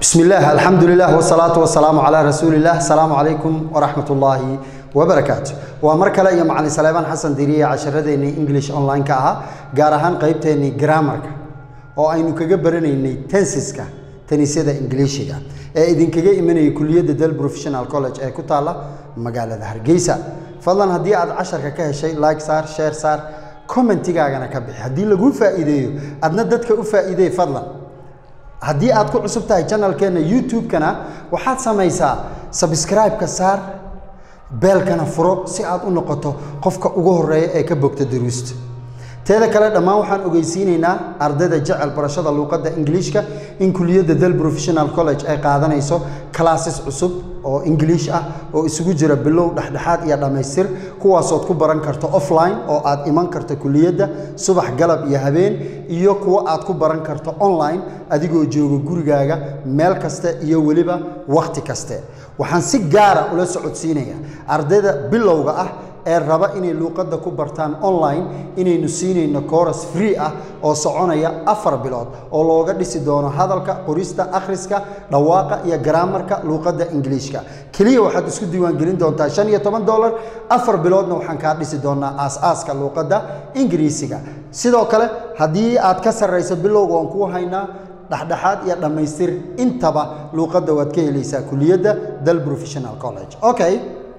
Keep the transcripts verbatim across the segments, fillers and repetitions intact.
بسم الله الحمد لله والصلاة والسلام على رسول الله. السلام عليكم ورحمة الله وبركاته. ومركلا يا معلم سليمان حسن ديرية عشرتيني إنجليش أونلاين كها جارهان قيبتيني جرامرك أو أينو كجبرني تنسيسكا تنسيدا إنجليشيا إذن كجي مني كلية دل بروفيشنال كولج أي كتالا مجال ظهر جيسا فضلا هدي عد عشر كه شيء لايك صار شير صار كومنت تيجا كبي هدي لجو فائدة أدنى دتك فائدة فضلا هدي aad ku cusub tahay channel-keena YouTube-kana waxaad samaysaa subscribe ka saar bell-kana furo si aad u noqoto qofka ugu horeeya ee ka bogta duruusta teeda kale dhamaan waxaan ogeysiinaynaa ardayda jecel barashada luqadda Englishka in kulliyadda Dal Professional College ay qaadanayso classes cusub oo English ah oo isugu jira bilow dhaxdhaxaad iyo dhamaystir kuwaas oo ku baran karto offline oo aad iman karto kulliyadda subax galab iyo habeen iyo kuwa aad ku baran karto online adigoo jooga gurigaaga meel kasta iyo waliba waqti kasta waxaan si gaar ah ula socodsiinayaa ardayda bilowga ah ee raba inay luqadda ku bartaan online inaynu siinayno course free ah oo soconaya afar bilood oo looga dhisi doono hadalka qorista akhriska dhawaaqa iyo grammarka luqadda Englishka kaliya waxaad isku diiwaan gelin doontaa shan iyo toban dollar afar biloodna waxaan ka dhisi doonaa aas-aaska luqadda Ingiriisiga sidoo kale haddii aad ka sarreyso bilowga aan ku haynaa dhaxdhaxaad iyo dhamaystir intaba luqadda waad ka helaysaa kulliyadda Dal Professional College. Okay,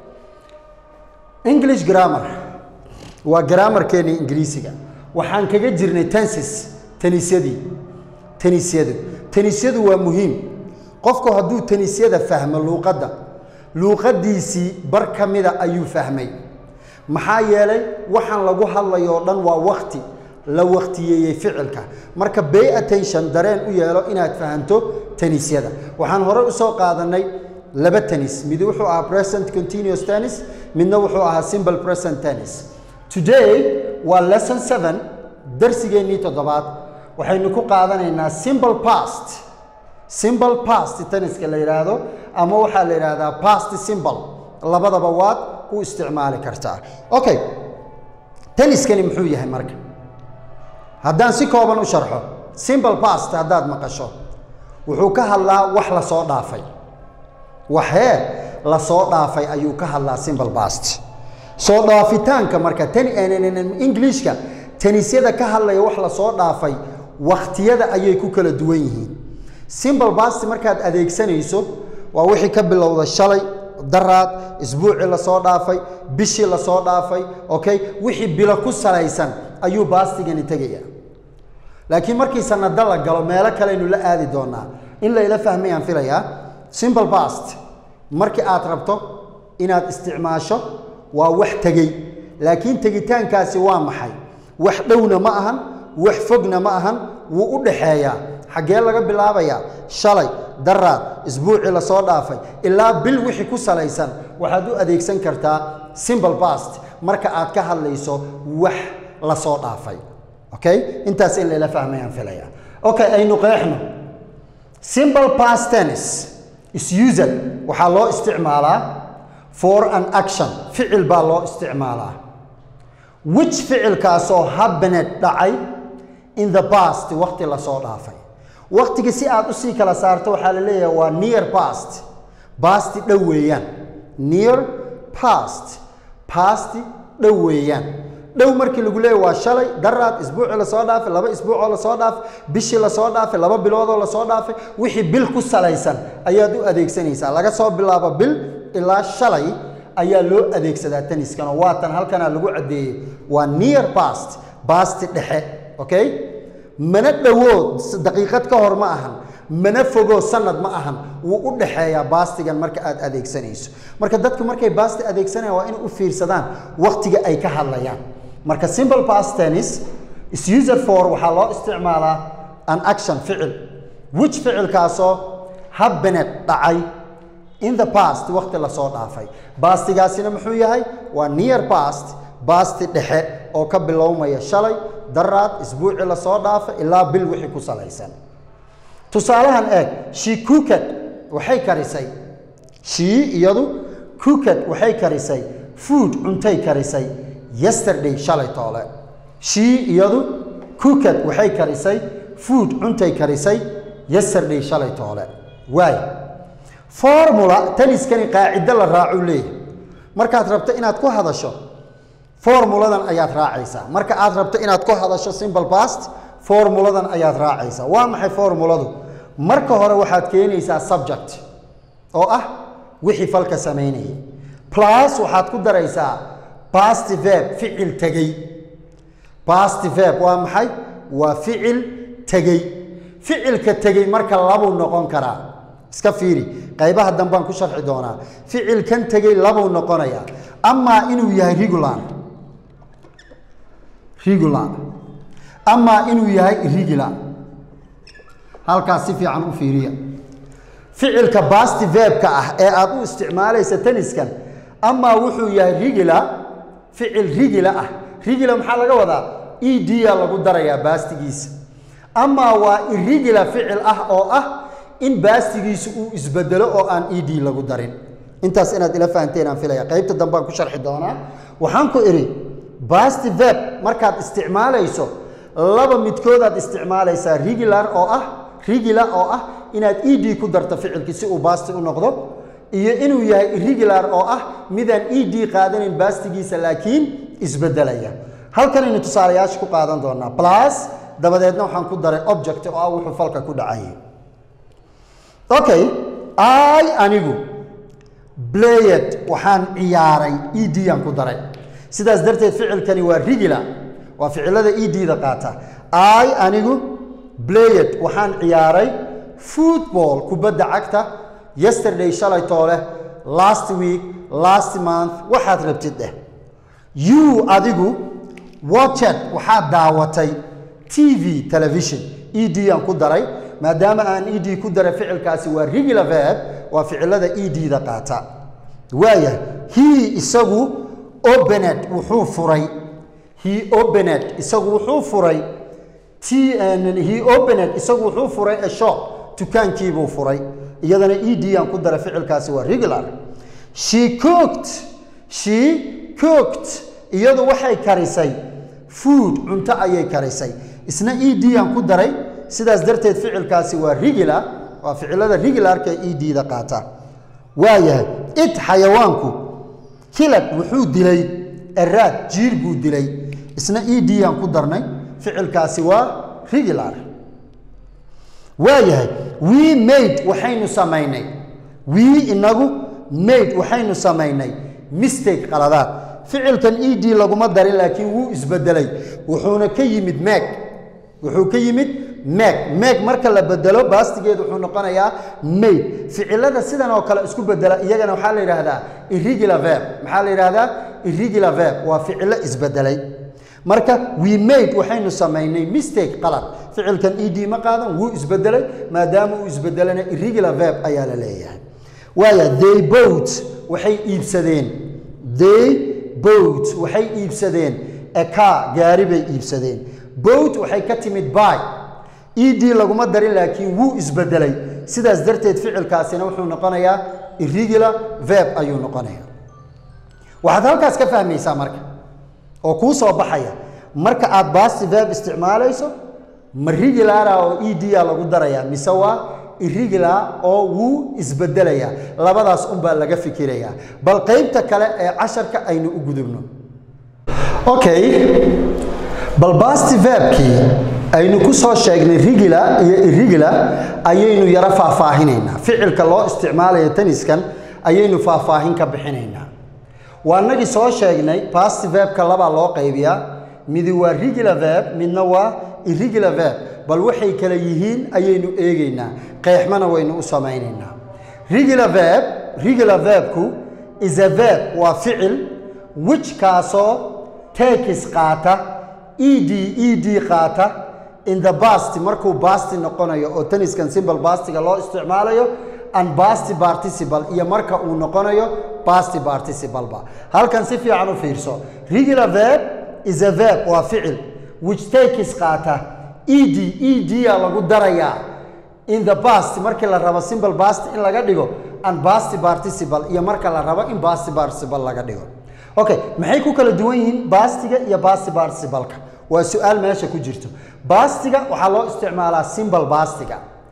English grammar waa grammar keeni Ingiriisiga waxaan kaga jirnay tenses tanisyadii tanisyadu tanisyadu waa muhiim qofku hadduu tanisyada fahmo luqadda luqadiisii bar kamida ayuu fahmay maxaa yeelay waxaan lagu hadlayo dhan waa waqti la waqtiyeeyay ficilka marka pay attention dareen u yeelo inaad fahanto tanisyada waxaan hore u soo qaadanay laba tennis mid wuxuu ahaa present continuous tennis midna wuxuu ahaa simple present tennis today waa lesson seven darsigeennii toddobaad waxaynu ku qaadanaynaa simple past simple past tenniska la yiraahdo ama waxaa la yiraahdaa past simple labadaba waad u isticmaali kartaa. Okay, tenniskani muxuu yahay marka haddaan si kooban u sharxo simple past haddaad maqasho wuxuu ka hadlaa wax la soo dhaafay waxee la soo dhaafay ayuu ka hadlaa simple past soo dhaafitaanka marka tan Englishka tanisyada ka hadlaya wax la soo dhaafay waqtiyada ayay ku kala duwan yihiin simple past markaad adeegsanayso waa wixii ka bilowda shalay daraad isbuuci la soo dhaafay bishii la soo dhaafay okay wixii bilo ku salaysan ayuu pastigani tagaya laakiin markii sanad la galo meel kale inuu la aadi doonaa in la ila fahmayaan filayaa simple past markii aad rabto inaad isticmaasho waa wax tagay laakiin tagitaankaasi waa maxay wax dhowna ma ahan wax fogna ma ahan wuu u dhaxeeyaa xagee laga bilaabayaa shalay daraad isbuuci la soo dhaafay ilaa bil wixii ku salaysan waxaad u adeegsan kartaa simple past marka aad ka hadlayso wax la soo dhaafay. Okay, intaas in la fahmayaan filayaa. Okay, aynu qeexno simple past tense is used waxaa loo isticmaalaa for an action ficil baa loo isticmaalaa which ficilkaasoo happened dhacay in the past waqti la soo dhaafay waqtiga si aad u sii kala saarto waxaa la leeyahay waa near past past dhow weeyaan near past past dhow weeyaan dhow markii lagu leeyahay waa shalay daraad isbuuci la soo dhaafay laba isbuuc oo la soo dhaafay bishii la soo dhaafay laba bilood oo la soo dhaafay wixii bil ku salaysan ayaad u adeegsanaysaa laga soo bilaabo bil ilaa shalay ayaa loo adeegsadaa tenniskan oo waatan halkana lagu cadeeyay waa near past past dhexe. Okay, mana dhawood daqiiqad ka hor ma ahan mana fogo sanad ma ahan wuu u dhaxeeyaa pastigan marka aad adeegsanayso marka dadku markay past adeegsanayaan waa in u fiirsadaan waqtiga ay ka hadlayaan marka simple past tense is used for waxaa loo isticmaalaa an action ficil which ficilkaasoo happened dhacay in the past waqti la soo dhaafay pastigaasina muxuu yahay waa near past past dhexe oo ka bilowmaya shalay daraad isbuuci la soo dhaafay ilaa bil wixii ku salaysan tusaalahan eeg she cooked waxay karisay she iyadu cooked waxay karisay food cuntay karisay yesterday shalay toole she iyadu cooked waxay karisay food cuntay karisay yesterday shalay toole واي فورمولا تنس كان قاعدة للراعي ليه مركات ربط إنها تكون هذا الشيء فورمولا دان آيات راعيسا مركات ربط إنها تكون هذا الشيء simple past فورمولا دان آيات راعيسا وما هي فورمولا دو مركه هو واحد كينيسا subject أو أه وحي فلك سمينه plus واحد كدر إيسا past verb فعل تجي past verb وما هي وفعل تجي فعل كتجي مركه لابو نقون كرا اسكفيري قيبها الدنبان كشرح دونا فعل كان تجي لابو نقونيا أما إنه يهي ريجولار ريجولار أما إنه يهي ريجولار هالكاسي في عنو فيريا فعل كباست فيرب كأه أبو استعماله ستنس كان أما وحو يهي ريجولار فعل ريجولار ريجولار محل جودا إي دي الله قدر يا باستجيس أما هو الريجولار فعل أه أو أه إن باستجيس أو إزبدله أو أن إي دي الله قدرين أنت سنة إلى فانتين عن فيلا قيبت الدنبان كشرح دونا وحنكو إري باست فيرب مركات استعماله يسو لبا متكودات استعماله يسا ريجولار أو أه ريجولار أو أه إن إي دي قدر تفعل كسي أو باست ونقضه إيه إنه يهي ريجولار أو أه ميدان إي دي قادن باستجيس لكن إزبدله هل كان إنه تصارياش كو قادن دونا بلاس دبدتنا وحنكو داري أوبجكت أو وحفلك كو دعايه أوكي أي أنيجو بلايد وحان عياري إي دي أنكو داري سيداس درتي فعل كان هو ريجلا وفعل هذا إي دي دقاتا أي أنيجو بلايد وحان عياري فوتبول كوبدا عكتا yesterday شالي طوله last week last month وحاد ربتد ده you أديجو watched وحاد داوتي تي في تلفزيون إي دي أنكو داري ما دام أن إي دي كدر فعل كاسي ورجل فاب وفعل هذا إي دي دقاتا ويا هي إسقو opened وحو فري هي opened إسقو وحو فري تي أن هي opened إسقو وحو فري الشوب تكان كيبو فري إذا إي دي أن كدر فعل كاسي ورجل she cooked she cooked إذا وحي كاريسي food أنت أي كاريسي إسنا إي دي أن كدري سيداس درتيد فعل كاسي ورجلا وفعل هذا رجلا كي إي دي دقاتا ويا إت حيوانكو كلب وحود دلي الراد جيربو دلي إسنا إي دي أن كدرني فعل كاسي ورجلا ويا we made وحين سميني we إنه made وحين سميني mistake غلطات فعل كان إي دي لقوا ما داري لكن هو إزبدلي وحونا كيمد ماك وحو كيمد ماك ماك مركا لا بدلو باستيgeed wuxuu noqonayaa made ficilada sidan oo kale isku bedela iyagana waxa la yiraahdaa irregular verb waxa la yiraahdaa irregular verb waa ficilo isbedelay marka we made waxaynu sameeynay mistake qalad ficilkan ed ma qaadan wuu isbedelay maadaama uu isbedelana irregular verb ayaa la leeyahay waaya they bought waxay iibsadeen they bought waxay iibsadeen a car gaari bay iibsadeen bought waxay ka timid buy ed laguma darin laakiin wuu isbedelay sidaas darteed ficilkaasina wuxuu noqonayaa irregular verb ayuu noqonayaa waxaad halkaas ka fahmaysaa marka oo ku soo baxaya marka aad past verb isticmaalayso ma regular oo ed lagu daraya mise waa irregular oo wuu isbedelaya labadaas un baa laga fikiraya bal qaybta kale ee casharka aynu u gudubno okay bal past verbkii aynu ku soo sheegnay regular iyo irregular ayaynu yara faahfaahineynaa ficilka loo isticmaalayo taniskan ayaynu faahfaahin ka bixinaynaa waanagi soo sheegnay past verbka laba loo qaybiyaa mid waa regular verb midna waa irregular verb bal waxay kala yihiin ayaynu eegaynaa qeexmana waynu u samaynaynaa regular verb regular verbku is a verb waa ficil which kaasoo takes qaata ed ed qaata in the past markuu past noqonayo oo taniskan simple pastiga loo isticmaalayo and past participle iyo marka uu noqonayo past participle ba halkan si fiican u fiirso regular verb is a verb waa ficil which takes qaata ed ed lagu daraya in the past markii la rabo simple past in laga dhigo and past participle iyo marka la rabo in past participle laga dhigo okay maxay ku kala duwan yihiin pastiga iyo past participle-ka waa su'aal meesha ku jirto pastiga waxa loo isticmaalaa simple pastiga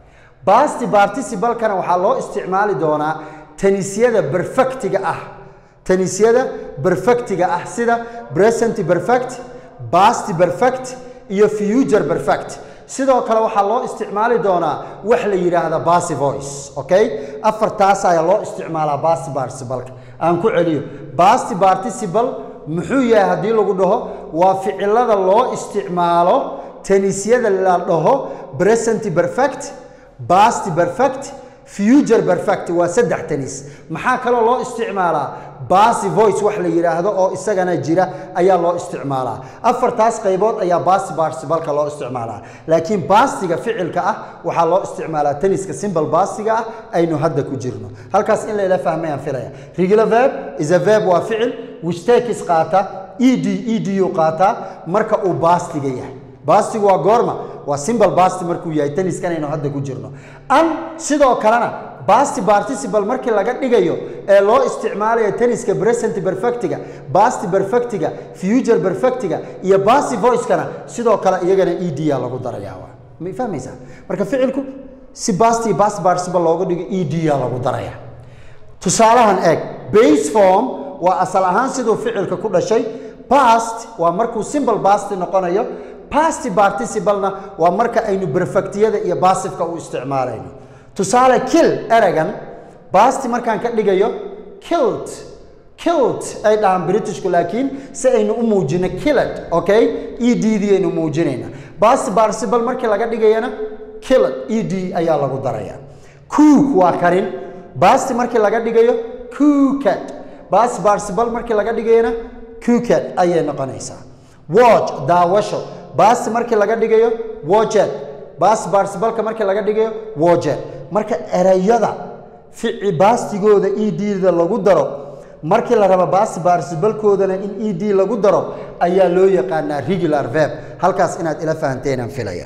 past participle kana waxaa loo isticmaali doonaa tanisyada perfectiga ah tanisyada perfectiga ah sida present perfect past perfect iyo future perfect sidoo kale waxaa loo isticmaali doonaa wax la yiraahdo passive voice okay afartaas ayaa loo isticmaalaa past participle aan ku celiyo past participle muxuu yahay hadii lagu dhaho waa ficilada loo isticmaalo tanisyada la dhaho present perfect past perfect future perfect waa saddex tanis maxaa kale loo isticmaalaa passive voice wax la yiraahdo oo isagana jira ayaa loo isticmaalaa afartaas qaybood ayaa past participle loo isticmaalaa laakiin pastiga ficilka ah waxaa loo isticmaalaa taniska simple pastiga ah aynu hadda ku jirno halkaas in la ila fahmayaan filaya regular verb is a verb waa ficil which takes qaata ed ed yu qaata marka uu pastiga yahay pastigu waa goorma waa simple past markuu yahay taniskan aynu hadda ku jirno an sidoo kalena past participle markii laga dhigayo ee loo isticmaalayo taniska present perfectiga past perfectiga future perfectiga iyo passive voice kana sidoo kale iyagana ed ya lagu darayaa waa ma fahmaysaa marka ficilku si past iyo past participle looga dhigo ed ya lagu darayaa tusaalahan eeg base form waa asal ahaan sidoo ficilka ku dhashay past waa markuu simple past noqonayo past participle na waa marka aynu perfectiyada iyo passive-ka u isticmaalayno tusaale kill eragan past markaan ka dhigayo killed killed ay dhahan Britishku laakiin si aynu u muujino killed okay ed aynu muujinayna past participle markii laga dhigayana killed ed ayaa lagu darayaa cook waa karin past markii laga dhigayo cooked past participle markii laga dhigayana cooked ayay noqonaysaa watch daawasho past markii laga dhigayo watched past participle markii laga dhigayo watched marka erayada fici bastigooda ed-da lagu daro markii la rabo past participle koodana in ed lagu daro ayaa loo yaqaanaa regular verb halkaas inaad ila fahanteen aan filaya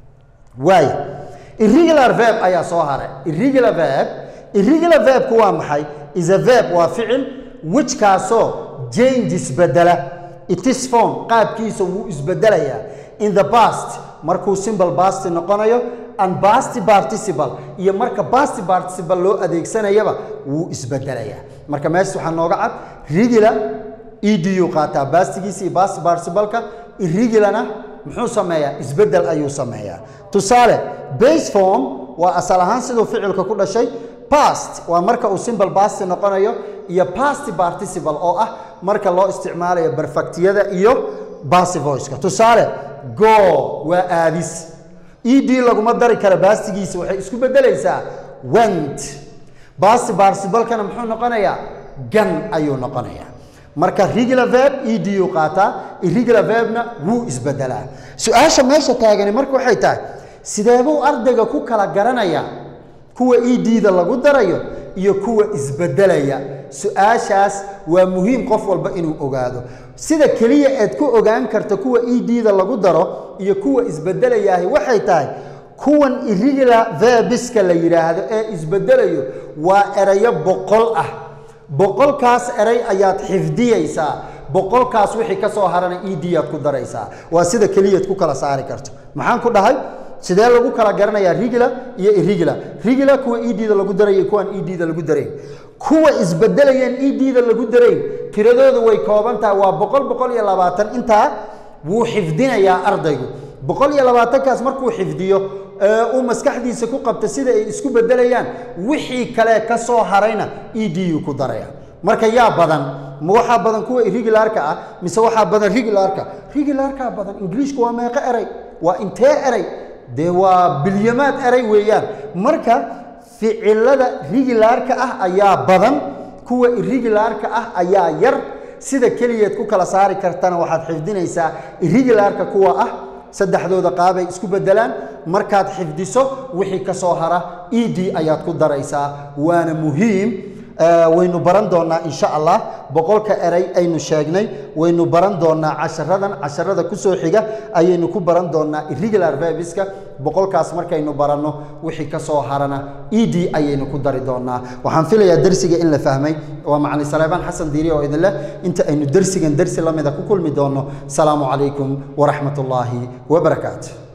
way irregular verb ayaa soo haray irregular verb irregular verb ku waa maxay is a verb waa ficil which kaaso changes badala it is form qaabkiisa wuu isbedelayaa in the past markuu simple past noqonayo and past participle iyo marka past participle loo adeegsanayaba wuu isbedelayaa marka meesha waxa nooga cad regular ed yu qaata pastigiisa iyo past participle-ka irregularna muxuu sameeyaa isbedel ayuu sameeyaa tusaale base form waa asal ahaan sidoo ficilka ku dhashay past waa marka uu simple past noqonayo iyo past participle oo ah marka loo isticmaalayo perfectiyada iyo passive voice-ka tusaale go waa aadis ed laguma dari kara pastigiisa waxay isku bedelaysaa went past participle-kana muxuu noqonayaa gan ayuu noqonayaa marka regular verb ed yu qaata irregular verbna wuu isbedelaa su'aasha meesha taagani marka waxay tahay sidee buu ardayga ku kala garanayaa kuwa ed-da lagu darayo iyo kuwa isbedelaya su'aashaas waa muhiim qof walba inuu ogaado sida kaliya aad ku ogaan karto kuwa ed-da lagu daro iyo kuwa isbedelayaahi waxay tahay kuwan irregular verbs-ka la yiraahdo ee isbedelayo waa erayo boqol ah boqolkaas eray ayaad xifdiyaysaa boqolkaas wixii ka soo harana ed aad ku daraysaa waa sida kaliya aad ku kala saari karto maxaan ku dhahay sidee lagu kala garanayaa regular iyo irregular regular kuwa ed-da lagu darayo kuwan ed-da lagu daray kuwa isbedelayeen ed-da lagu daray tiradoodu way kooban tahay waa boqol boqol iyo labaatan intaa wuu xifdinayaa ardaygu boqol iyo labaatan kaas markuu xifdiyo ee uu maskaxdiisa ku qabta sida ay isku bedelayaan wixii kale ka soo harayna ed-yu ku daraya marka yaa badan ma waxa badan kuwa irregular-ka ah mise waxa badan regular-ka regular-ka badan Englishku waa meeqa eray waa intee eray de waa bilyamaad eray weeyaan marka ficilada regular-ka ah ayaa badan kuwa irregular-ka ah ayaa yar sida kaliyeed ku kala saari kartana waxaad xifdinaysaa irregular-ka kuwa ah saddexdooda qaabay isku bedelaan markaad xifdiso wixii ka soo hara ed ayaad ku daraysaa waana muhiim waynu baran doonaa insha Allah boqolka eray aynu sheegnay waynu baran doonaa casharadan casharada ku soo xiga ayaynu ku baran doonaa irregular verbs-ka boqolkaas markaynu baranno wixii ka soo harana ed ayaynu ku dari doonaa waxaan filayaa darsiga in la fahmay waa macallin Salaaban Xasan Diiri oo idin leh inta aynu darsigan darsi lamida ku kulmi doono salaamu calaykum wa rahmatullaahi wa barakaatuh